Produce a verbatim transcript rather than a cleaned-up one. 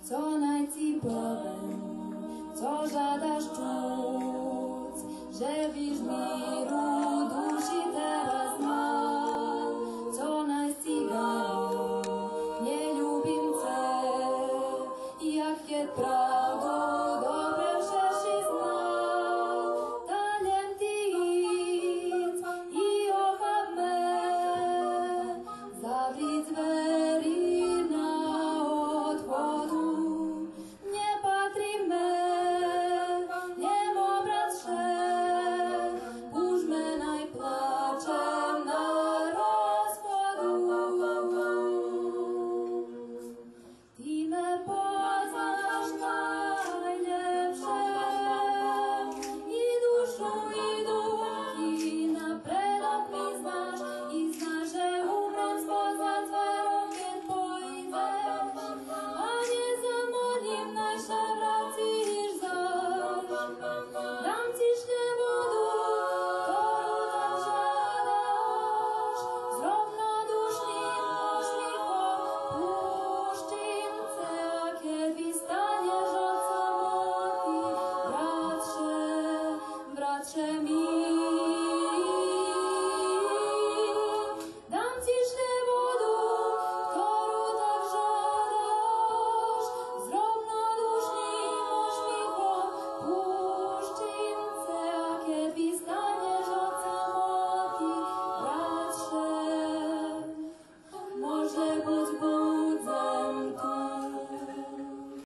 co najci powiem, co żadasz czuć, że wiesz miru duszy teraz ma, co najci gają, nie lubim cię, jak je prawo.